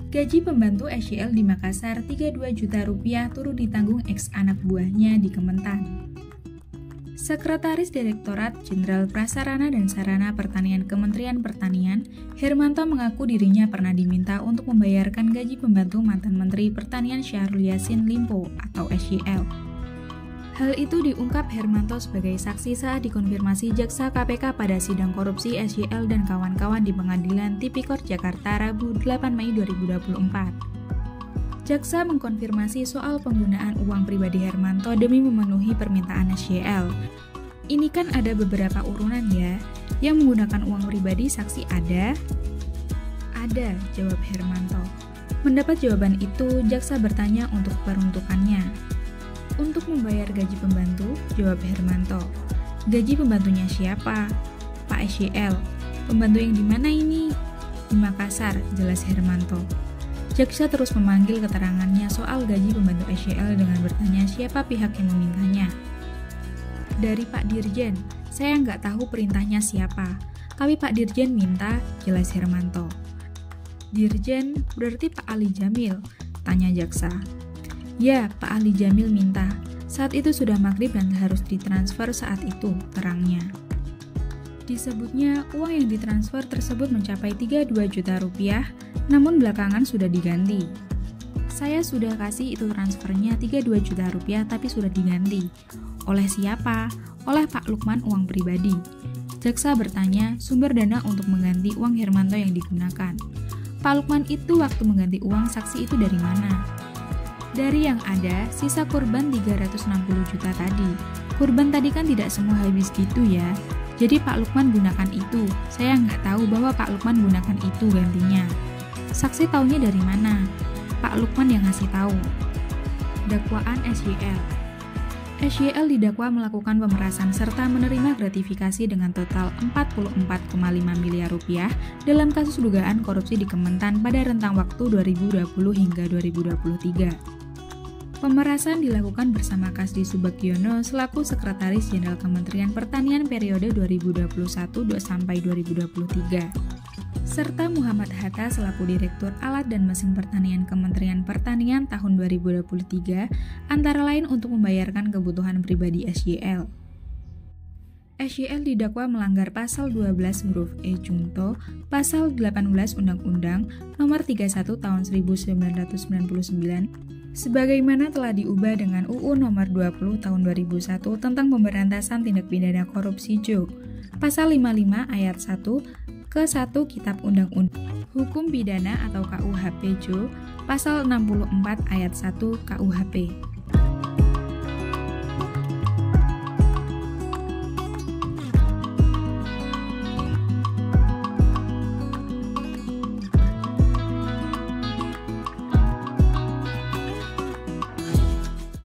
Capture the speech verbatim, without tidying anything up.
Gaji pembantu S Y L di Makassar tiga puluh dua juta rupiah turut ditanggung ex anak buahnya di Kementan. Sekretaris Direktorat Jenderal Prasarana dan Sarana Pertanian Kementerian Pertanian, Hermanto mengaku dirinya pernah diminta untuk membayarkan gaji pembantu mantan Menteri Pertanian Syahrul Yassin Limpo atau S Y L. Hal itu diungkap Hermanto sebagai saksi saat dikonfirmasi jaksa K P K pada sidang korupsi S Y L dan kawan-kawan di Pengadilan Tipikor Jakarta Rabu delapan Mei dua ribu dua puluh empat. Jaksa mengkonfirmasi soal penggunaan uang pribadi Hermanto demi memenuhi permintaan S Y L. Ini kan ada beberapa urunan ya, yang menggunakan uang pribadi saksi ada? Ada, jawab Hermanto. Mendapat jawaban itu, jaksa bertanya untuk peruntukannya. Untuk membayar gaji pembantu, jawab Hermanto. Gaji pembantunya siapa? Pak S Y L. Pembantu yang di mana ini? Di Makassar, jelas Hermanto. Jaksa terus memanggil keterangannya soal gaji pembantu S Y L dengan bertanya siapa pihak yang memintanya. Dari Pak Dirjen, saya nggak tahu perintahnya siapa, tapi Pak Dirjen minta, jelas Hermanto. Dirjen berarti Pak Ali Jamil, tanya jaksa. Ya, Pak Ali Jamil minta. Saat itu sudah maghrib dan harus ditransfer saat itu, terangnya. Disebutnya, uang yang ditransfer tersebut mencapai tiga puluh dua juta rupiah, namun belakangan sudah diganti. Saya sudah kasih itu transfernya tiga puluh dua juta rupiah tapi sudah diganti. Oleh siapa? Oleh Pak Lukman uang pribadi. Jaksa bertanya sumber dana untuk mengganti uang Hermanto yang digunakan. Pak Lukman itu waktu mengganti uang saksi itu dari mana? Dari yang ada, sisa kurban tiga ratus enam puluh juta tadi. Kurban tadi kan tidak semua habis gitu ya. Jadi Pak Lukman gunakan itu. Saya nggak tahu bahwa Pak Lukman gunakan itu gantinya. Saksi taunya dari mana? Pak Lukman yang ngasih tahu. Dakwaan S Y L. S Y L didakwa melakukan pemerasan serta menerima gratifikasi dengan total empat puluh empat koma lima miliar rupiah dalam kasus dugaan korupsi di Kementan pada rentang waktu dua ribu dua puluh hingga dua ribu dua puluh tiga. Pemerasan dilakukan bersama Kasdi Subagiono selaku Sekretaris Jenderal Kementerian Pertanian periode dua ribu dua puluh satu sampai dua ribu dua puluh tiga, serta Muhammad Hatta selaku Direktur Alat dan Mesin Pertanian Kementerian Pertanian tahun dua ribu dua puluh tiga, antara lain untuk membayarkan kebutuhan pribadi S Y L. S Y L didakwa melanggar Pasal dua belas huruf E Junto, Pasal delapan belas Undang-Undang Nomor tiga puluh satu Tahun seribu sembilan ratus sembilan puluh sembilan, sebagaimana telah diubah dengan U U Nomor dua puluh Tahun dua ribu satu tentang Pemberantasan Tindak Pidana Korupsi J O, Pasal lima puluh lima Ayat satu ke satu Kitab Undang-Undang Hukum Pidana atau K U H P J O, Pasal enam puluh empat Ayat satu K U H P.